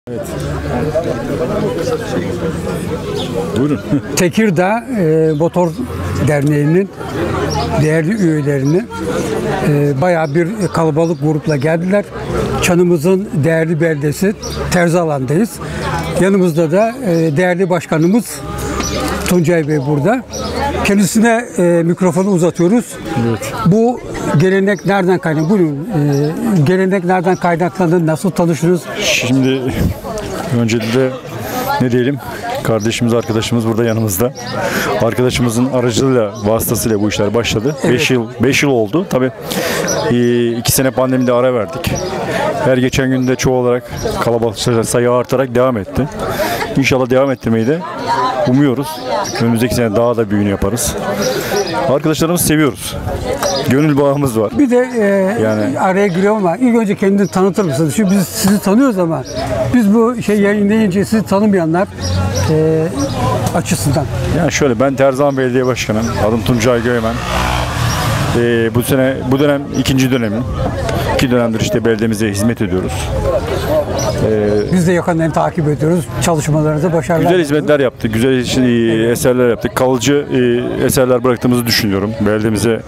Evet. Buyurun. Tekirdağ Motor Derneği'nin değerli üyelerini bayağı bir kalabalık grupla geldiler. Çanımızın değerli beldesi Terzalan'dayız. Yanımızda da değerli başkanımız Tuncay Bey burada. Kendisine mikrofonu uzatıyoruz. Evet. Bu gelenek nereden kaynaklandı? Buyurun. Gelenek nereden kaynaklandı? Nasıl tanıştınız? Şimdi öncelikle ne diyelim? Kardeşimiz, arkadaşımız burada yanımızda. Arkadaşımızın aracılığıyla, vasıtasıyla bu işler başladı. Evet. 5 yıl oldu. Tabii 2 sene pandemide ara verdik. Her geçen günde çoğalarak, kalabalık sayı artarak devam etti. İnşallah devam ettirmeyi de umuyoruz. Önümüzdeki sene daha da büyüğünü yaparız. Arkadaşlarımızı seviyoruz. Gönül bağımız var. Bir de yani araya giriyorum ama ilk önce kendini tanıtır mısınız? Çünkü biz sizi tanıyoruz ama biz bu yayınlayınca sizi tanımayanlar açısından. Yani şöyle, ben Terzalan Belediye Başkanı. Adım Tuncay Göymen. Bu dönem ikinci dönemim. 2 dönemdir işte beldemize hizmet ediyoruz. Biz de yakından takip ediyoruz. Çalışmalarınızda başarılar. Güzel hizmetler yaptık, güzel eserler yaptık. Kalıcı eserler bıraktığımızı düşünüyorum beldemize.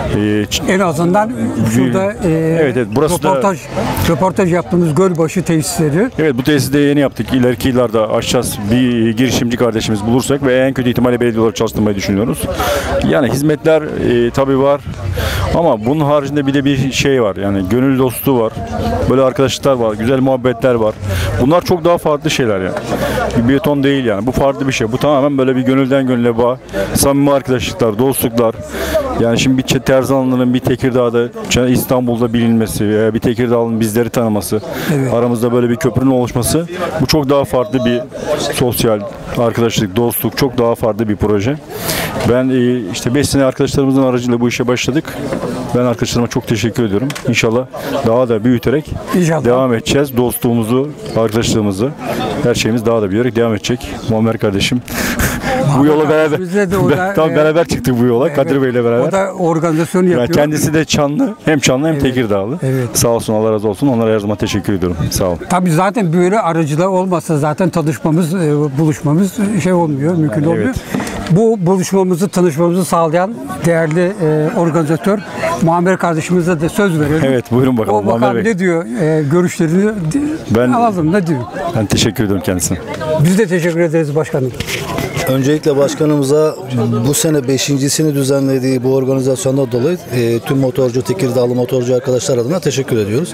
En azından şurada evet, burası röportaj yaptığımız Gölbaşı tesisleri. Evet, bu tesisi de yeni yaptık. İleriki yıllarda açacağız. Bir girişimci kardeşimiz bulursak ve en kötü ihtimalle belediye olarak çalıştırmayı düşünüyoruz. Yani hizmetler tabii var. Ama bunun haricinde bir de bir şey var. Yani gönül dostluğu var. Böyle arkadaşlıklar var. Güzel muhabbetler var. Bunlar çok daha farklı şeyler yani. Bir beton değil yani. Bu farklı bir şey. Bu tamamen böyle bir gönülden gönüle bağ. Samimi arkadaşlıklar, dostluklar. Yani şimdi bir Terzalanlı'nın bir Tekirdağ'da, İstanbul'da bilinmesi veya bir Tekirdağ'ın bizleri tanıması, evet, aramızda böyle bir köprünün oluşması, bu çok daha farklı bir sosyal arkadaşlık, dostluk, çok daha farklı bir proje. Ben işte 5 sene arkadaşlarımızın aracılığıyla bu işe başladık. Ben arkadaşlarıma çok teşekkür ediyorum. İnşallah daha da büyüterek devam edeceğiz. Dostluğumuzu, arkadaşlığımızı, her şeyimiz daha da büyüyerek devam edecek. Muammer kardeşim. Bu yola beraber beraber çıktık bu yola. Evet, Kadir Bey'le beraber. O da organizasyon yapıyor. Yani kendisi de Çanlı, hem Çanlı hem evet, Tekirdağlı. Evet. Sağ olsun, Allah razı olsun. Onlara her zaman teşekkür ediyorum. Sağ olun. Tabii zaten böyle aracılığı olmazsa zaten tanışmamız, buluşmamız olmuyor, mümkün olmuyor. Evet. Bu buluşmamızı, tanışmamızı sağlayan değerli organizatör Muammer kardeşimize de söz verelim. Evet, buyurun bakalım. O bakalım ne diyor, görüşlerini alalım, ne diyor? Ben teşekkür ediyorum kendisine. Biz de teşekkür ederiz başkanım. Öncelikle başkanımıza bu sene 5.sini düzenlediği bu organizasyondan dolayı tüm Tekirdağlı motorcu arkadaşlar adına teşekkür ediyoruz.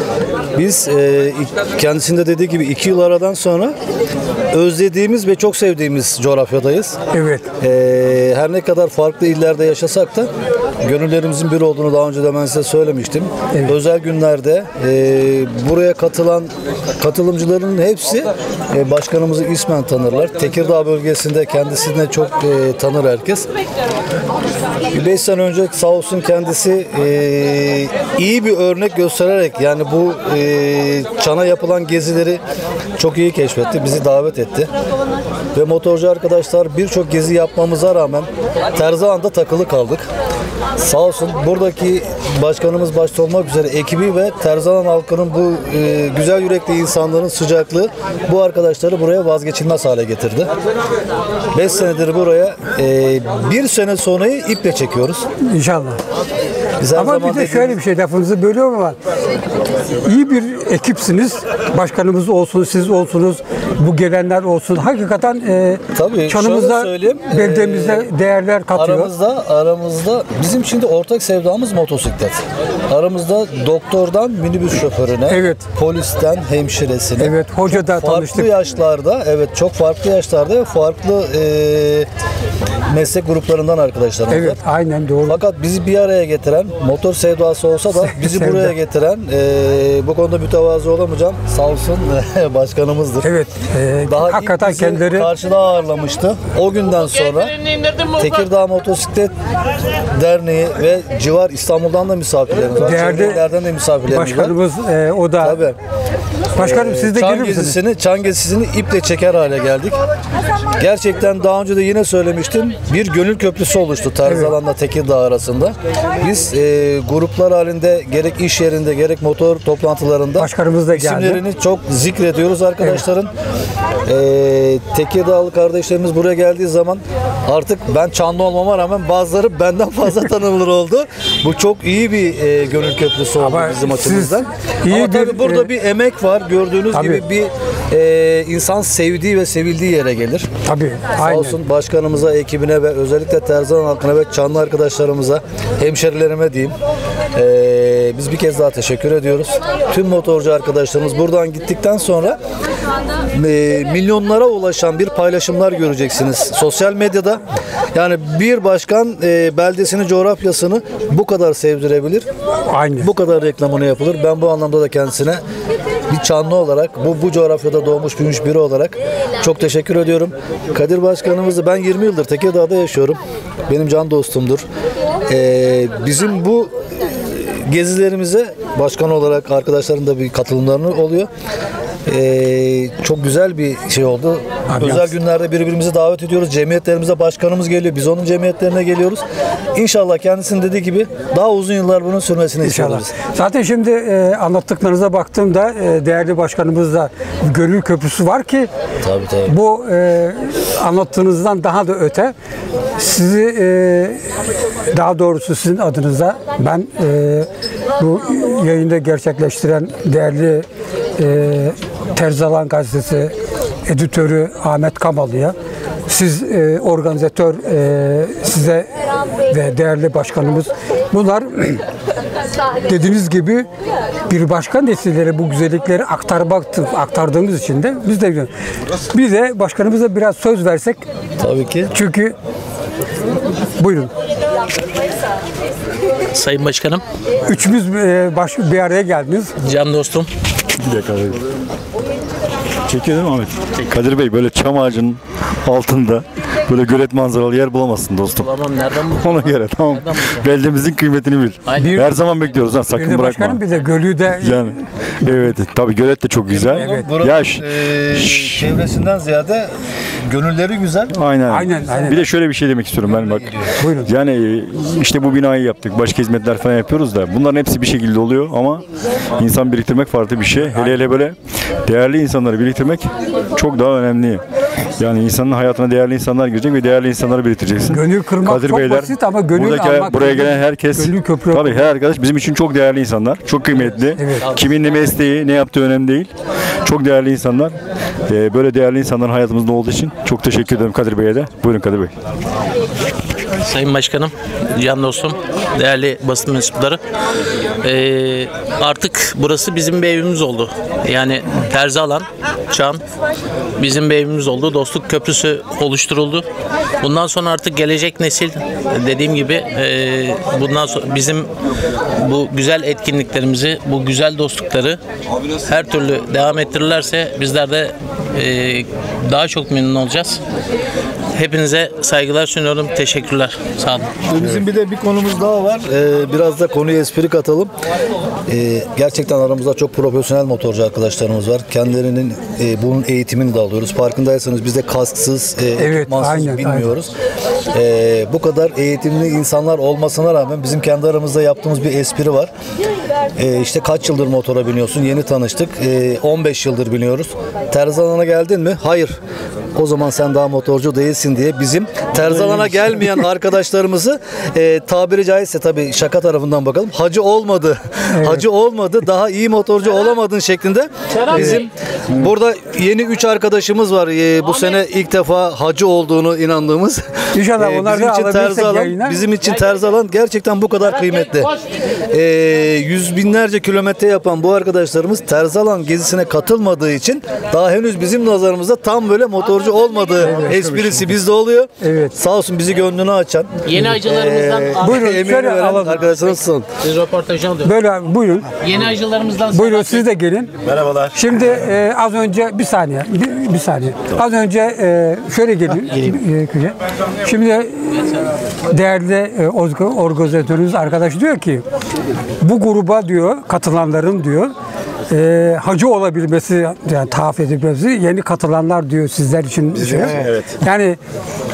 Biz kendisinde dediği gibi 2 yıl aradan sonra özlediğimiz ve çok sevdiğimiz coğrafyadayız. Evet. Her ne kadar farklı illerde yaşasak da gönüllerimizin bir olduğunu daha önce de ben size söylemiştim. Evet. Özel günlerde buraya katılımcıların hepsi başkanımızı ismen tanırlar. Tekirdağ bölgesinde kendisine çok tanır herkes. 5 sene önce sağ olsun kendisi iyi bir örnek göstererek, yani bu Çan'a yapılan gezileri çok iyi keşfetti. Bizi davet etti. Ve motorcu arkadaşlar birçok gezi yapmamıza rağmen Terzalan'da takılı kaldık. Sağ olsun buradaki başkanımız başta olmak üzere ekibi ve Terzalan halkının bu güzel yürekli insanların sıcaklığı bu arkadaşları buraya vazgeçilmez hale getirdi. 5 senedir buraya 1 sene sonrayı iple çekiyoruz. İnşallah. Ama bir de şöyle bir şey, lafınızı bölüyorum ama iyi bir ekipsiniz. Başkanımız olsun, siz olsunuz, bu gelenler olsun. Hakikaten Çan'ımızda, beldemizde değerler katıyor. Aramızda bizim şimdi ortak sevdamız motosiklet. Aramızda doktordan minibüs şoförüne, evet, polisten hemşiresine, evet, hoca da tanıştık. Farklı yaşlarda, evet, çok farklı yaşlarda ve farklı meslek gruplarından arkadaşlarımız var. Evet, aynen doğru. Fakat bizi bir araya getiren, motor sevdası olsa da bizi buraya getiren, bu konuda mütevazı olamayacağım, sağ olsun başkanımızdır. Evet, daha hakikaten kendileri karşıda ağırlamıştı. O günden sonra Tekirdağ Motosiklet Derneği ve civar İstanbul'dan da misafirlerimiz var. Değerli de misafirlerimiz başkanımız o da. Tabii. Başkanım siz de gelir misiniz? Çan gezisini iple çeker hale geldik. Gerçekten daha önce de yine söylemiştim. bir gönül köprüsü oluştu Terzalan'la Tekirdağ arasında. Biz gruplar halinde gerek iş yerinde gerek motor toplantılarında başkanımız da geldi. İsimlerini çok zikrediyoruz arkadaşların. Tekirdağlı kardeşlerimiz buraya geldiği zaman artık ben Çanlı olmama rağmen bazıları benden fazla tanınır oldu. Bu çok iyi bir gönül köprüsü oldu bizim açımızdan. Ama tabii burada bir emek var. Gördüğünüz gibi bir insan sevdiği ve sevildiği yere gelir. Tabii. Sağ olsun başkanımıza, ekibine ve özellikle Terzalan halkına ve Çanlı arkadaşlarımıza, hemşerilerime diyeyim. Biz bir kez daha teşekkür ediyoruz. Tüm motorcu arkadaşlarımız buradan gittikten sonra milyonlara ulaşan bir paylaşımlar göreceksiniz sosyal medyada. Yani bir başkan beldesini, coğrafyasını bu kadar sevdirebilir. Aynen. Bu kadar reklamını yapılır. Ben bu anlamda da kendisine bir Çanlı olarak, bu coğrafyada doğmuş büyümüş biri olarak çok teşekkür ediyorum. Kadir Başkanımızı ben 20 yıldır Tekirdağ'da yaşıyorum. Benim can dostumdur. Bizim bu gezilerimize başkan olarak arkadaşların da bir katılımlarını oluyor. Çok güzel bir şey oldu. Özel günlerde birbirimizi davet ediyoruz. Cemiyetlerimize başkanımız geliyor. Biz onun cemiyetlerine geliyoruz. İnşallah kendisinin dediği gibi daha uzun yıllar bunun sürmesini istiyoruz. Zaten şimdi anlattıklarınıza baktığımda değerli başkanımızda gönül köprüsü var ki Tabii. bu anlattığınızdan daha da öte sizi daha doğrusu sizin adınıza ben bu yayında gerçekleştiren değerli Terzalan Gazetesi editörü Ahmet Kamalı'ya, siz organizatör size ve değerli başkanımız, bunlar dediğiniz gibi bir başka nesillere bu güzellikleri aktardığımız için de biz de bir de başkanımıza biraz söz versek. Tabii ki. Çünkü buyurun. Sayın Başkanım. Üçümüz bir araya geldiniz. Can dostum. Bir dakika. Çekiyor değil mi Ahmet? Kadir Bey, böyle çam ağacının altında böyle gölet manzaralı yer bulamazsın dostum. Bulamam, nereden buldun? Ona göre tamam. Beldemizin kıymetini bil. Aynen. Her zaman bekliyoruz ha, sakın Bir de bırakma. başkanım bir de gölü de Yani evet, tabii gölet de çok güzel. Evet. Ya Çevresinden ziyade gönülleri güzel. aynen. Bir de şöyle bir şey demek istiyorum ben bak. Buyurun. Yani işte bu binayı yaptık. Başka hizmetler falan yapıyoruz da bunların hepsi bir şekilde oluyor ama insan biriktirmek farklı bir şey. Hele böyle değerli insanları biriktirmek çok daha önemli. Yani insanın hayatına değerli insanlar girecek ve değerli insanları biriktireceksin. Gönül kırmak çok basit ama gönül almak. Buraya gelen herkes, gönül köprü. tabii her arkadaş bizim için çok değerli insanlar. Çok kıymetli. Evet. Kimin ne mesleği, ne yaptığı önemli değil. Çok değerli insanlar. Böyle değerli insanların hayatımızda olduğu için çok teşekkür ederim Kadir Bey'e de. Buyurun Kadir Bey. Sayın Başkanım, can dostum, değerli basın mensupları. Artık burası bizim bir evimiz oldu. Yani Terzalan, Çan bizim bir evimiz oldu. Dostluk Köprüsü oluşturuldu. Bundan sonra artık gelecek nesil, dediğim gibi bundan sonra bizim bu güzel etkinliklerimizi, bu güzel dostlukları her türlü devam ettirirlerse bizler de daha çok memnun olacağız. Hepinize saygılar sunuyorum. Teşekkürler. Sağ olun. Bizim bir de bir konumuz daha var. Biraz da konuya espri katalım. Gerçekten aramızda çok profesyonel motorcu arkadaşlarımız var. Kendilerinin bunun eğitimini de alıyoruz. Farkındaysanız biz de kasksız, ekipmansız bilmiyoruz. Bu kadar eğitimli insanlar olmasına rağmen bizim kendi aramızda yaptığımız bir espri var. İşte kaç yıldır motora biniyorsun? Yeni tanıştık. 15 yıldır biniyoruz. Terzalan'a geldin mi? Hayır. O zaman sen daha motorcu değilsin diye bizim Terzalan'a gelmeyen arkadaşlarımızı tabiri caizse tabii şaka tarafından bakalım. Hacı olmadı. Evet. Hacı olmadı. Daha iyi motorcu olamadın şeklinde. Bizim burada yeni 3 arkadaşımız var. Bu sene ilk defa hacı olduğunu inandığımız. İnşallah onlar da alabilirsek yayına. Bizim için Terzalan gerçekten bu kadar kıymetli. Yüz binlerce kilometre yapan bu arkadaşlarımız Terzalan gezisine katılmadığı için daha henüz bizim nazarımızda tam böyle motorcu olmadığı esprisi bizde oluyor. Evet. Sağ olsun bizi gönlünü açan. Yeni acılarımızdan buyurun şöyle alalım. Arkadaşlarımızsın. Siz röportajı alıyorsunuz. Böyle buyurun. Yeni acılarımızdan Buyurun siz de gelin. Merhabalar. Şimdi az önce bir saniye. Az önce şöyle gelin. Şimdi değerli organizatörümüz arkadaş diyor ki bu gruba diyor katılanların diyor hacı olabilmesi, yani tahaf edilmesi, yeni katılanlar diyor sizler için. Evet. Yani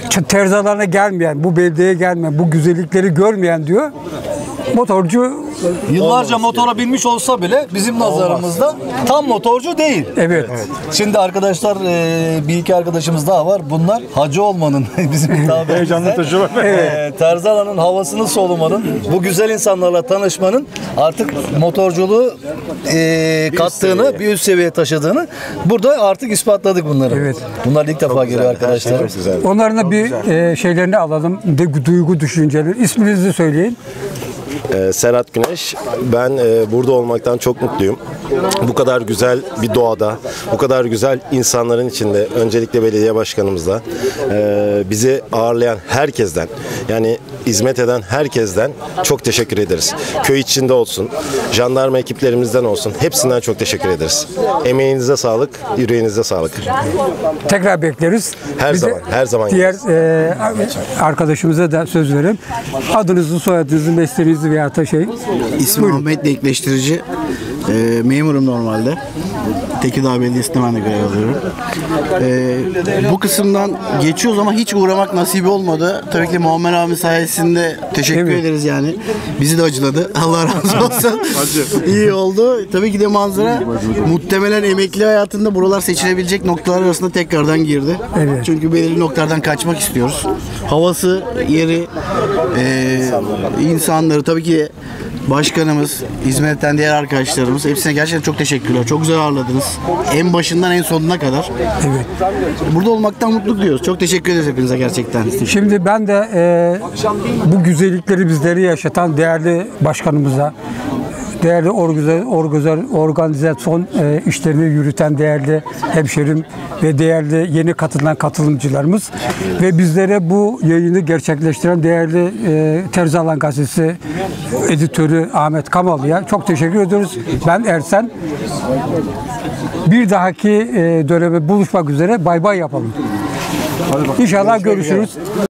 terzalarına gelmeyen, bu beldeye gelmeyen, bu güzellikleri görmeyen diyor. Motorcu Yıllarca motora binmiş olsa bile bizim nazarımızda tam motorcu değil. evet. Şimdi arkadaşlar bir iki arkadaşımız daha var. Bunlar hacı olmanın bizim tabirimize Heyecanlı taşıma. terzi alanın havasını solumanın, bu güzel insanlarla tanışmanın artık motorculuğu kattığını, bir üst seviyeye taşıdığını burada artık ispatladık bunları. Evet. Bunlar ilk defa geliyor arkadaşlar. Onların da bir şeylerini alalım. Duygu düşünceleri. İsminizi söyleyin. Serhat Güneş. Ben burada olmaktan çok mutluyum. Bu kadar güzel bir doğada, bu kadar güzel insanların içinde, öncelikle belediye başkanımızla bizi ağırlayan herkesten, yani hizmet eden herkesten çok teşekkür ederiz. Köy içinde olsun, jandarma ekiplerimizden olsun, hepsinden çok teşekkür ederiz. Emeğinize sağlık, yüreğinize sağlık. Tekrar bekleriz. Her Bir de zaman, her zaman. Diğer arkadaşımıza da söz verelim. Adınızı, soyadınızı, mesleğinizi veya da şey. İsmim Ahmet Denkleştirici. Memurum normalde. Tekirdağ Belediyesi'nde ben de görev alıyorum. Bu kısımdan geçiyoruz ama hiç uğramak nasibi olmadı. Tabii ki Muammer abi sayesinde teşekkür ederiz yani. Bizi de acıladı. Allah razı olsun. İyi oldu. Tabii ki de manzara muhtemelen emekli hayatında buralar seçilebilecek noktalar arasında tekrardan girdi. Evet. Çünkü belirli noktalardan kaçmak istiyoruz. Havası, yeri, insanları tabii ki başkanımız, hizmetten diğer arkadaşlarımız hepsine gerçekten çok teşekkürler. Çok güzel ağırladınız. En başından en sonuna kadar. Evet. Burada olmaktan mutluluk duyuyoruz. Çok teşekkür ederiz hepinize gerçekten. Şimdi ben de bu güzellikleri bizleri yaşatan değerli başkanımıza, değerli organizasyon işlerini yürüten değerli hemşerim ve değerli yeni katılan katılımcılarımız ve bizlere bu yayını gerçekleştiren değerli Terzi Alan Gazetesi editörü Ahmet Kamalı'ya çok teşekkür ediyoruz. Ben Ersen. Bir dahaki döneme buluşmak üzere. Bay bay yapalım. İnşallah görüşürüz.